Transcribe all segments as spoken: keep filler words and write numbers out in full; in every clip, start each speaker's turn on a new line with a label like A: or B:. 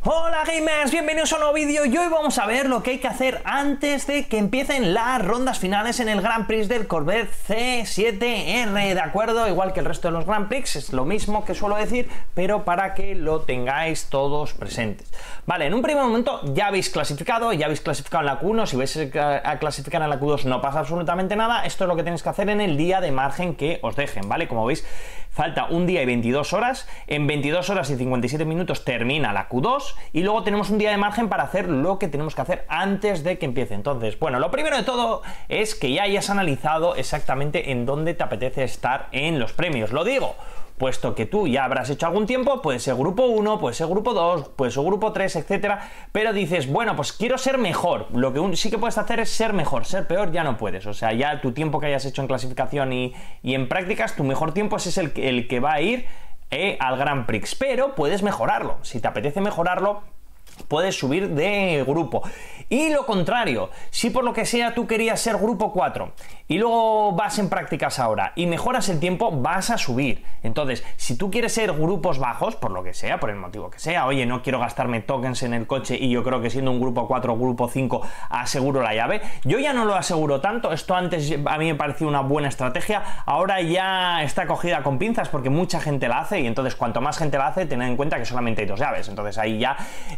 A: Hola gamers, bienvenidos a un nuevo vídeo y hoy vamos a ver lo que hay que hacer antes de que empiecen las rondas finales en el Grand Prix del Corvette C siete R, ¿de acuerdo? Igual que el resto de los Grand Prix, es lo mismo que suelo decir, pero para que lo tengáis todos presentes. Vale, en un primer momento ya habéis clasificado, ya habéis clasificado en la Q uno, si vais a clasificar en la Q dos no pasa absolutamente nada, esto es lo que tenéis que hacer en el día de margen que os dejen, ¿vale? Como veis, falta un día y veintidós horas, en veintidós horas y cincuenta y siete minutos termina la Q dos, y luego tenemos un día de margen para hacer lo que tenemos que hacer antes de que empiece. Entonces, bueno, lo primero de todo es que ya hayas analizado exactamente en dónde te apetece estar en los premios. Lo digo, puesto que tú ya habrás hecho algún tiempo, puede ser grupo uno, puede ser grupo dos, puede ser grupo tres, etcétera, pero dices, bueno, pues quiero ser mejor. Lo que un, sí que puedes hacer es ser mejor, ser peor ya no puedes. O sea, ya tu tiempo que hayas hecho en clasificación y, y en prácticas, tu mejor tiempo ese es el, el que va a ir Eh, al Grand Prix, pero puedes mejorarlo. Si te apetece mejorarlo, puedes subir de grupo. Y lo contrario, si por lo que sea tú querías ser grupo cuatro y luego vas en prácticas ahora y mejoras el tiempo, vas a subir. Entonces, si tú quieres ser grupos bajos, por lo que sea, por el motivo que sea, oye, no quiero gastarme tokens en el coche y yo creo que siendo un grupo cuatro o grupo cinco aseguro la llave, yo ya no lo aseguro tanto. Esto antes a mí me parecía una buena estrategia, ahora ya está cogida con pinzas porque mucha gente la hace, y entonces cuanto más gente la hace, tened en cuenta que solamente hay dos llaves. Entonces ahí ya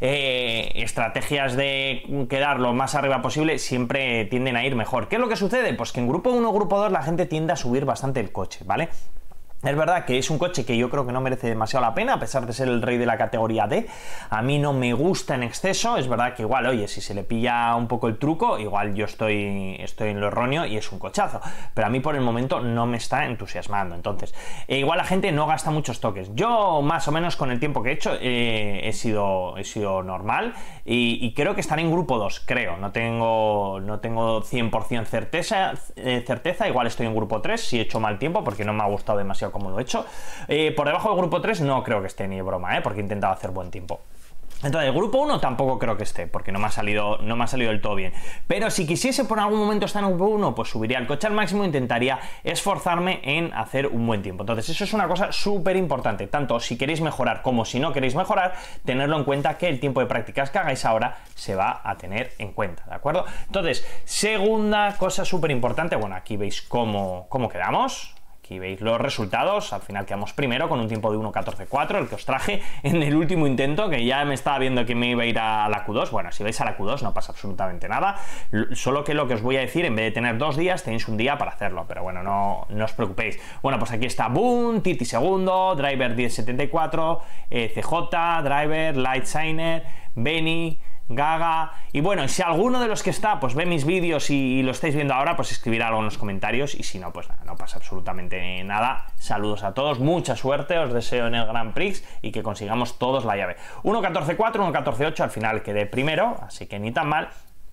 A: eh, estrategias de quedar lo más arriba posible siempre tienden a ir mejor. ¿Qué es lo que sucede? Pues que en grupo uno o grupo dos la gente tiende a subir bastante el coche, ¿vale? Es verdad que es un coche que yo creo que no merece demasiado la pena, a pesar de ser el rey de la categoría D. A mí no me gusta en exceso. Es verdad que igual, oye, si se le pilla un poco el truco, igual yo estoy, estoy en lo erróneo y es un cochazo. Pero a mí por el momento no me está entusiasmando. Entonces, e igual la gente no gasta muchos toques. Yo, más o menos, con el tiempo que he hecho, eh, he, sido, he sido normal. Y, y creo que estaré en grupo dos, creo. No tengo, no tengo cien por cien certeza, eh, certeza. Igual estoy en grupo tres si he hecho mal tiempo, porque no me ha gustado demasiado como lo he hecho. Eh, por debajo del grupo tres no creo que esté ni de broma, ¿eh? Porque he intentado hacer buen tiempo. Entonces, el grupo uno tampoco creo que esté, porque no me ha salido, no me ha salido del todo bien. Pero si quisiese por algún momento estar en el grupo uno, pues subiría el coche al máximo e intentaría esforzarme en hacer un buen tiempo. Entonces, eso es una cosa súper importante. Tanto si queréis mejorar como si no queréis mejorar, tenerlo en cuenta, que el tiempo de prácticas que hagáis ahora se va a tener en cuenta, ¿de acuerdo? Entonces, segunda cosa súper importante. Bueno, aquí veis cómo, cómo quedamos. Aquí veis los resultados. Al final quedamos primero con un tiempo de uno catorce cuatro, el que os traje en el último intento, que ya me estaba viendo que me iba a ir a la Q dos. Bueno, si vais a la Q dos no pasa absolutamente nada, solo que lo que os voy a decir, en vez de tener dos días, tenéis un día para hacerlo, pero bueno, no, no os preocupéis. Bueno, pues aquí está Boom, Titi segundo, Driver diez setenta y cuatro, eh, C J, Driver, Light Shiner, Benny, Gaga, y bueno, si alguno de los que está pues ve mis vídeos y, y lo estáis viendo ahora, pues escribir algo en los comentarios, y si no, pues nada, no pasa absolutamente nada. Saludos a todos, mucha suerte, os deseo en el Grand Prix y que consigamos todos la llave. uno catorce cuatro, uno catorce ocho, al final quedé primero, así que ni tan mal.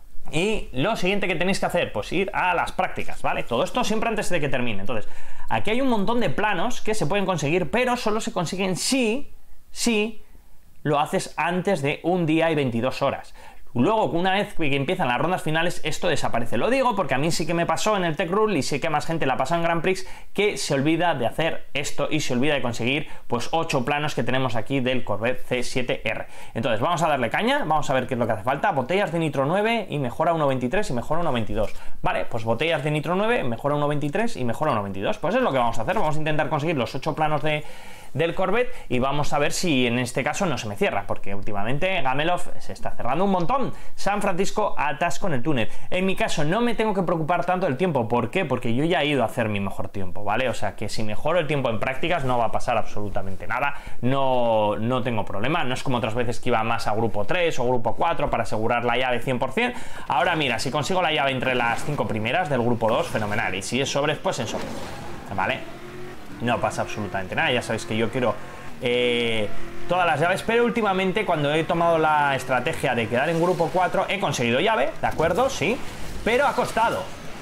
A: Y lo siguiente que tenéis que hacer, pues ir a las prácticas, ¿vale? Todo esto siempre antes de que termine. Entonces, aquí hay un montón de planos que se pueden conseguir, pero solo se consiguen si, si lo haces antes de un día y veintidós horas. Luego, una vez que empiezan las rondas finales, esto desaparece. Lo digo porque a mí sí que me pasó en el Tech Rule, y sé que más gente la pasa en Grand Prix, que se olvida de hacer esto y se olvida de conseguir pues ocho planos que tenemos aquí del Corvette C siete R. Entonces vamos a darle caña, vamos a ver qué es lo que hace falta. Botellas de nitro nueve y mejora uno veintitrés y mejora uno veintidós. Vale, pues botellas de nitro nueve, mejora uno veintitrés y mejora uno veintidós. Pues es lo que vamos a hacer. Vamos a intentar conseguir los ocho planos de del Corvette y vamos a ver si en este caso no se me cierra, porque últimamente Gamelov se está cerrando un montón. San Francisco, atasco en el túnel. En mi caso no me tengo que preocupar tanto del tiempo. ¿Por qué? Porque yo ya he ido a hacer mi mejor tiempo, ¿vale? O sea que si mejoro el tiempo en prácticas no va a pasar absolutamente nada, no, no tengo problema. No es como otras veces que iba más a grupo tres o grupo cuatro para asegurar la llave cien por cien. Ahora mira, si consigo la llave entre las cinco primeras del grupo dos, fenomenal, y si es sobres, pues en sobres, ¿vale? No pasa absolutamente nada. Ya sabéis que yo quiero eh, todas las llaves, pero últimamente, cuando he tomado la estrategia de quedar en grupo cuatro, he conseguido llave, ¿de acuerdo? Sí, pero ha costado.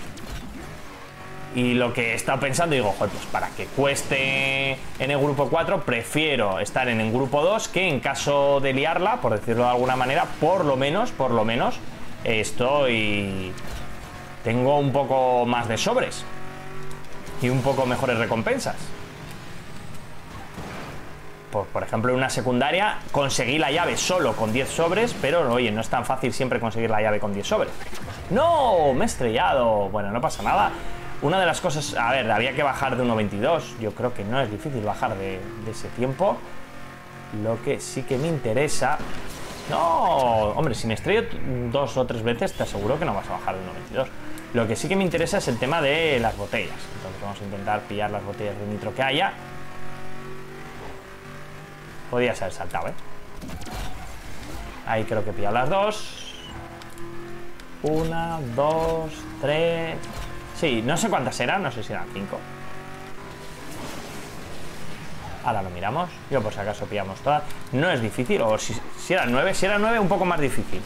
A: Y lo que he estado pensando, digo, joder, pues para que cueste en el grupo cuatro, prefiero estar en el grupo dos, que en caso de liarla, por decirlo de alguna manera, por lo menos, por lo menos, estoy... tengo un poco más de sobres y un poco mejores recompensas. por, por ejemplo, en una secundaria conseguí la llave solo con diez sobres, pero oye, no es tan fácil siempre conseguir la llave con diez sobres. ¡No! Me he estrellado. Bueno, no pasa nada. Una de las cosas, a ver, había que bajar de uno veintidós. Yo creo que no es difícil bajar de, de ese tiempo. Lo que sí que me interesa... ¡No! Hombre, si me estrello dos o tres veces, te aseguro que no vas a bajar de uno veintidós. Lo que sí que me interesa es el tema de las botellas. Entonces vamos a intentar pillar las botellas de nitro que haya. Podía ser saltado, ¿eh? Ahí creo que he pillado las dos. Una, dos, tres... Sí, no sé cuántas eran, no sé si eran cinco. Ahora lo miramos. Yo por si acaso pillamos todas. No es difícil, o si, si eran nueve, si eran nueve un poco más difícil.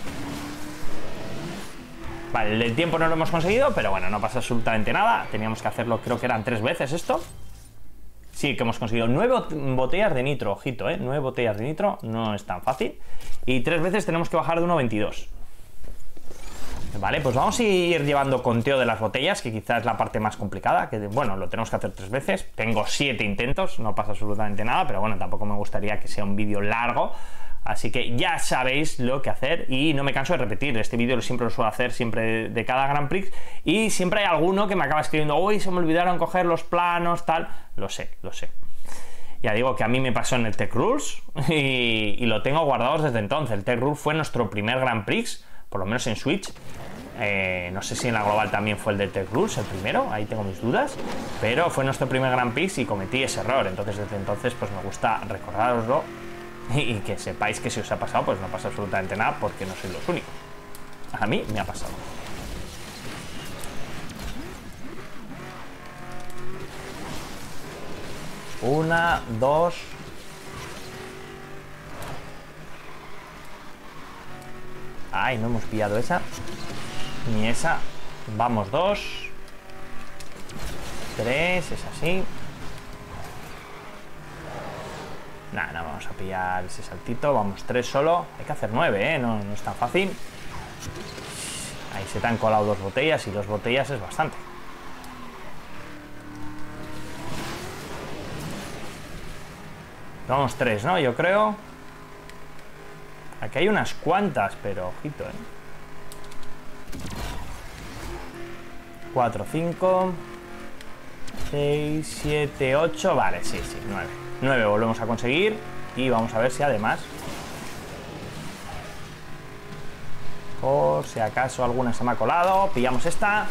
A: Vale, el tiempo no lo hemos conseguido, pero bueno, no pasa absolutamente nada. Teníamos que hacerlo, creo que eran tres veces esto. Sí, que hemos conseguido nueve botellas de nitro, ojito, ¿eh? Nueve botellas de nitro, no es tan fácil. Y tres veces tenemos que bajar de uno veintidós. Vale, pues vamos a ir llevando conteo de las botellas, que quizás es la parte más complicada, que bueno, lo tenemos que hacer tres veces. Tengo siete intentos, no pasa absolutamente nada, pero bueno, tampoco me gustaría que sea un vídeo largo. Así que ya sabéis lo que hacer y no me canso de repetir. Este vídeo siempre lo suelo hacer, siempre de, de cada Grand Prix. Y siempre hay alguno que me acaba escribiendo, uy, se me olvidaron coger los planos, tal. Lo sé, lo sé. Ya digo que a mí me pasó en el Tech Rules y, y lo tengo guardado desde entonces. El Tech Rules fue nuestro primer Grand Prix, por lo menos en Switch. Eh, no sé si en la global también fue el de Tech Rules, el primero, ahí tengo mis dudas. Pero fue nuestro primer Grand Prix y cometí ese error. Entonces desde entonces pues me gusta recordároslo. Y que sepáis que si os ha pasado, pues no pasa absolutamente nada, porque no sois los únicos. A mí me ha pasado. Una, dos. Ay, no hemos pillado esa. Ni esa. Vamos, dos. Tres, es así. Nada, no vamos a pillar ese saltito. Vamos tres solo. Hay que hacer nueve, ¿eh? No, no es tan fácil. Ahí se te han colado dos botellas y dos botellas es bastante. Vamos tres, ¿no? Yo creo. Aquí hay unas cuantas, pero ojito, ¿eh? cuatro, cinco, seis, siete, ocho. Vale, sí, sí, nueve. nueve volvemos a conseguir y vamos a ver si además, por si acaso alguna se me ha colado, pillamos esta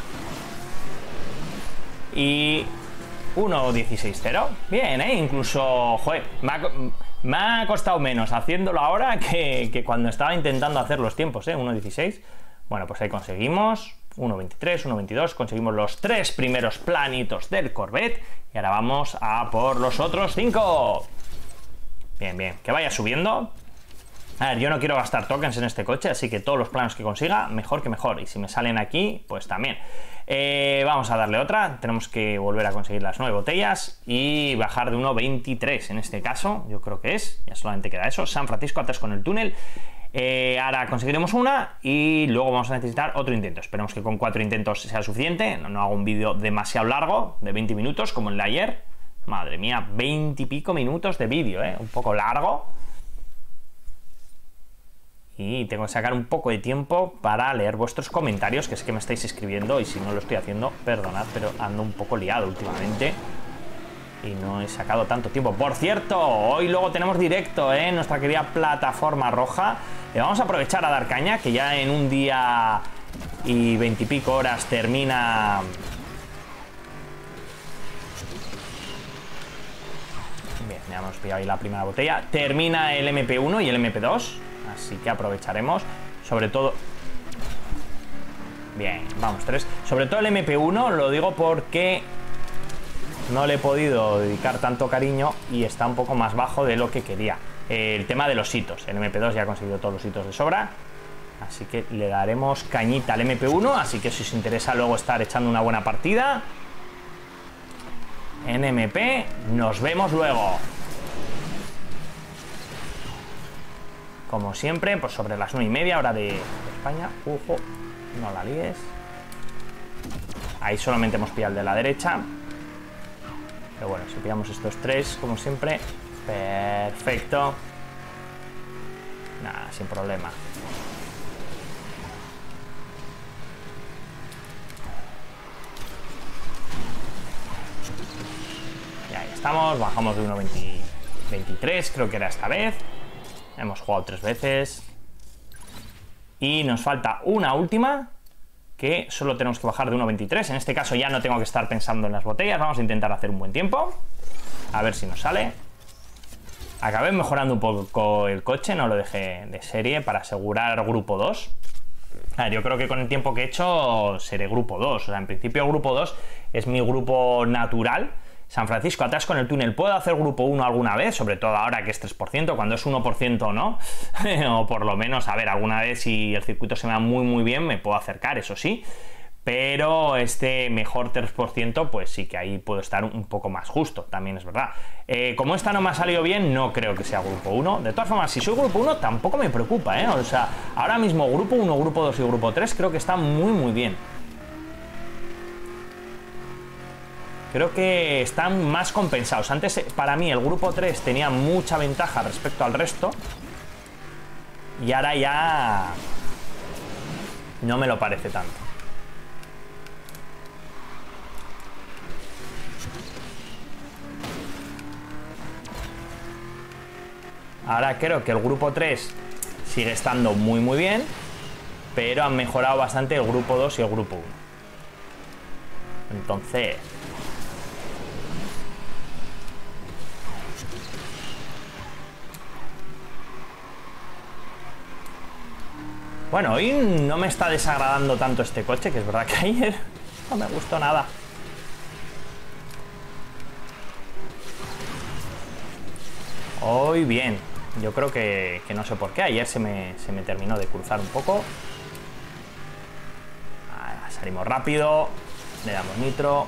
A: y uno dieciséis cero. Bien, ¿eh? Incluso, joder, me ha, me ha costado menos haciéndolo ahora que, que cuando estaba intentando hacer los tiempos, ¿eh? uno dieciséis. Bueno, pues ahí conseguimos uno veintitrés, uno veintidós, conseguimos los tres primeros planitos del Corvette y ahora vamos a por los otros cinco. Bien, bien, que vaya subiendo. A ver, yo no quiero gastar tokens en este coche, así que todos los planos que consiga, mejor que mejor. Y si me salen aquí, pues también. Eh, vamos a darle otra. Tenemos que volver a conseguir las nueve botellas y bajar de uno veintitrés en este caso, yo creo que es. Ya solamente queda eso. San Francisco atrás con el túnel. Eh, ahora conseguiremos una y luego vamos a necesitar otro intento. Esperemos que con cuatro intentos sea suficiente. No, no hago un vídeo demasiado largo, de veinte minutos, como el de ayer. Madre mía, veinte y pico minutos de vídeo, ¿eh? Un poco largo. Y tengo que sacar un poco de tiempo para leer vuestros comentarios, que es que me estáis escribiendo y si no lo estoy haciendo, perdonad, pero ando un poco liado últimamente. Y no he sacado tanto tiempo. Por cierto, hoy luego tenemos directo, ¿eh? Nuestra querida plataforma roja. Le vamos a aprovechar a dar caña, que ya en un día y veintipico horas termina... Bien, ya hemos pillado ahí la primera botella. Termina el eme pe uno y el eme pe dos. Así que aprovecharemos. Sobre todo... Bien, vamos, tres. Sobre todo el eme pe uno, lo digo porque... no le he podido dedicar tanto cariño y está un poco más bajo de lo que quería. El tema de los hitos. El eme pe dos ya ha conseguido todos los hitos de sobra. Así que le daremos cañita al eme pe uno. Así que si os interesa luego estar echando una buena partida en eme pe, nos vemos luego. Como siempre, pues sobre las nueve y media hora de España. Ojo, no la líes. Ahí solamente hemos pillado el de la derecha. Pero bueno, si pillamos estos tres, como siempre, Perfecto. Nada, sin problema. Y ahí estamos, bajamos de uno veintitrés, creo que era esta vez. Hemos jugado tres veces. Y nos falta una última, que solo tenemos que bajar de uno veintitrés. En este caso ya no tengo que estar pensando en las botellas. Vamos a intentar hacer un buen tiempo. A ver si nos sale. Acabé mejorando un poco el coche, no lo dejé de serie para asegurar grupo dos. A ver, yo creo que con el tiempo que he hecho seré grupo dos. O sea, en principio grupo dos es mi grupo natural. San Francisco, atrás con el túnel. ¿Puedo hacer grupo uno alguna vez? Sobre todo ahora que es tres por ciento, cuando es uno por ciento no. O por lo menos, a ver, alguna vez si el circuito se me da muy muy bien me puedo acercar, eso sí. Pero este mejor tres por ciento, pues sí que ahí puedo estar un poco más justo, también es verdad. Eh, como esta no me ha salido bien, no creo que sea grupo uno. De todas formas, si soy grupo uno, tampoco me preocupa, ¿eh? O sea, ahora mismo grupo uno, grupo dos y grupo tres creo que está muy muy bien. Creo que están más compensados. Antes, para mí, el grupo tres tenía mucha ventaja respecto al resto. Y ahora ya no me lo parece tanto. Ahora creo que el grupo tres sigue estando muy muy bien, pero han mejorado bastante el grupo dos y el grupo uno. Entonces... Bueno, hoy no me está desagradando tanto este coche, que es verdad que ayer no me gustó nada. Hoy bien. Yo creo que, que no sé por qué. Ayer se me, se me terminó de cruzar un poco. Ah, salimos rápido. Le damos nitro.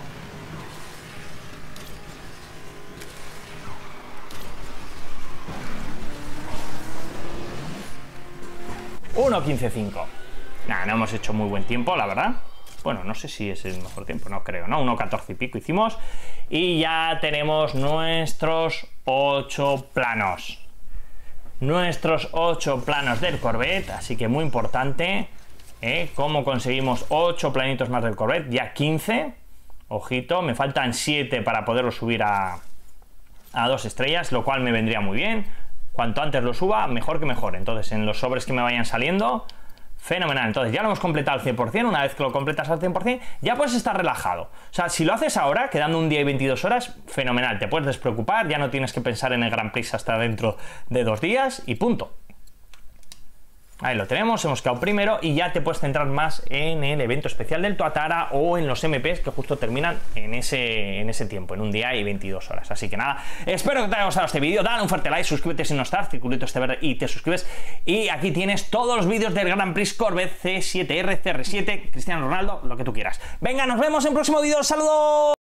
A: uno quince cinco. Nada, no hemos hecho muy buen tiempo, la verdad. Bueno, no sé si es el mejor tiempo, no creo, ¿no? uno catorce y pico hicimos. Y ya tenemos nuestros ocho planos. Nuestros ocho planos del Corvette. Así que muy importante, ¿eh? Cómo conseguimos ocho planitos más del Corvette. Ya quince. Ojito, me faltan siete para poderlo subir a, a dos estrellas, lo cual me vendría muy bien. Cuanto antes lo suba, mejor que mejor. Entonces, en los sobres que me vayan saliendo, fenomenal. Entonces, ya lo hemos completado al cien por cien. Una vez que lo completas al cien por cien, ya puedes estar relajado. O sea, si lo haces ahora, quedando un día y veintidós horas, fenomenal. Te puedes despreocupar, ya no tienes que pensar en el Grand Prix hasta dentro de dos días y punto. Ahí lo tenemos, hemos quedado primero y ya te puedes centrar más en el evento especial del Tuatara o en los M Ps que justo terminan en ese, en ese tiempo, en un día y veintidós horas. Así que nada, espero que te haya gustado este vídeo, dale un fuerte like, suscríbete si no estás, circulito este verde y te suscribes. Y aquí tienes todos los vídeos del Grand Prix Corvette C siete R, C R siete, Cristiano Ronaldo, lo que tú quieras. Venga, nos vemos en el próximo vídeo, ¡saludos!